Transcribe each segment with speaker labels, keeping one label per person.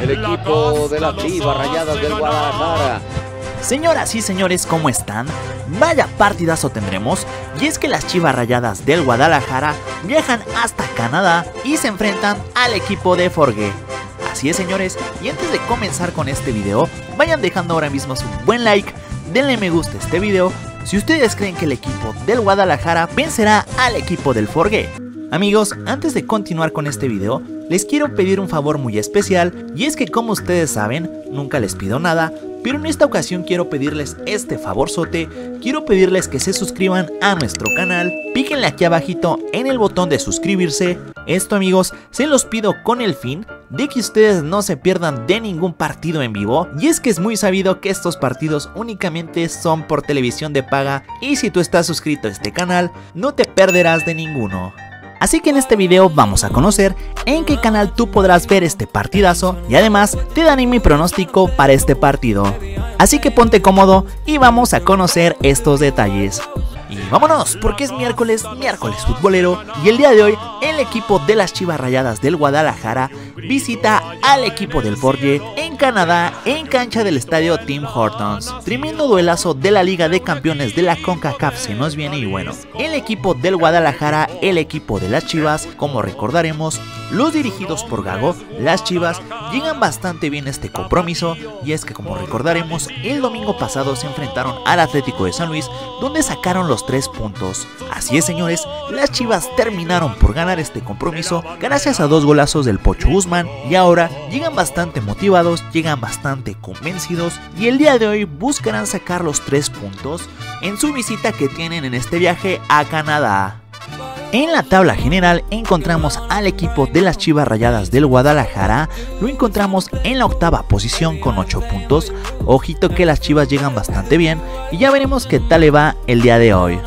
Speaker 1: el equipo de las Chivas Rayadas del Guadalajara.
Speaker 2: Señoras y señores, ¿cómo están? Vaya partidazo tendremos, y es que las Chivas Rayadas del Guadalajara viajan hasta Canadá y se enfrentan al equipo de Forge. Así es, señores, y antes de comenzar con este video, vayan dejando ahora mismo su buen like, denle me gusta a este video si ustedes creen que el equipo del Guadalajara vencerá al equipo del Forge. Amigos, antes de continuar con este video, les quiero pedir un favor muy especial, y es que como ustedes saben, nunca les pido nada, pero en esta ocasión quiero pedirles este favorzote, quiero pedirles que se suscriban a nuestro canal, píquenle aquí abajito en el botón de suscribirse. Esto, amigos, se los pido con el fin de que ustedes no se pierdan de ningún partido en vivo, y es que es muy sabido que estos partidos únicamente son por televisión de paga, y si tú estás suscrito a este canal, no te perderás de ninguno. Así que en este video vamos a conocer en qué canal tú podrás ver este partidazo y además te daré mi pronóstico para este partido. Así que ponte cómodo y vamos a conocer estos detalles. Y vámonos, porque es miércoles futbolero, y el día de hoy el equipo de las Chivas Rayadas del Guadalajara visita al equipo del Forge en Canadá en cancha del estadio Tim Hortons. Tremendo duelazo de la Liga de Campeones de la CONCACAF se nos viene, y bueno, el equipo del Guadalajara, el equipo de las Chivas, como recordaremos, los dirigidos por Gago, las Chivas llegan bastante bien a este compromiso, y es que como recordaremos, el domingo pasado se enfrentaron al Atlético de San Luis, donde sacaron los 3 puntos. Así es, señores, las Chivas terminaron por ganar este compromiso gracias a 2 golazos del Pocho Guzmán, y ahora llegan bastante motivados, llegan bastante convencidos, y el día de hoy buscarán sacar los 3 puntos en su visita que tienen en este viaje a Canadá. En la tabla general encontramos al equipo de las Chivas Rayadas del Guadalajara, lo encontramos en la 8ª posición con 8 puntos, ojito que las Chivas llegan bastante bien y ya veremos qué tal le va el día de hoy.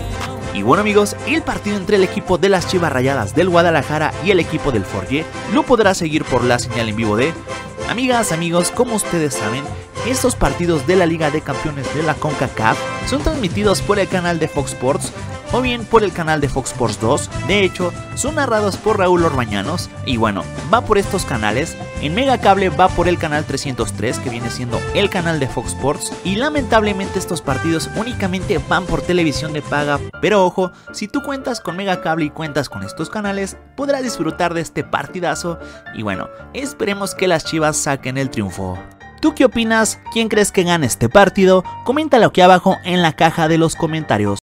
Speaker 2: Y bueno, amigos, el partido entre el equipo de las Chivas Rayadas del Guadalajara y el equipo del Forge lo podrá seguir por la señal en vivo de... Amigas, amigos, como ustedes saben, estos partidos de la Liga de Campeones de la CONCACAF son transmitidos por el canal de Fox Sports o bien por el canal de Fox Sports 2, de hecho son narrados por Raúl Orbañanos, y bueno, va por estos canales. En Megacable va por el canal 303, que viene siendo el canal de Fox Sports, y lamentablemente estos partidos únicamente van por televisión de paga, pero ojo, si tú cuentas con Megacable y cuentas con estos canales, podrás disfrutar de este partidazo, y bueno, esperemos que las Chivas saquen el triunfo. ¿Tú qué opinas? ¿Quién crees que gane este partido? Coméntalo aquí abajo en la caja de los comentarios.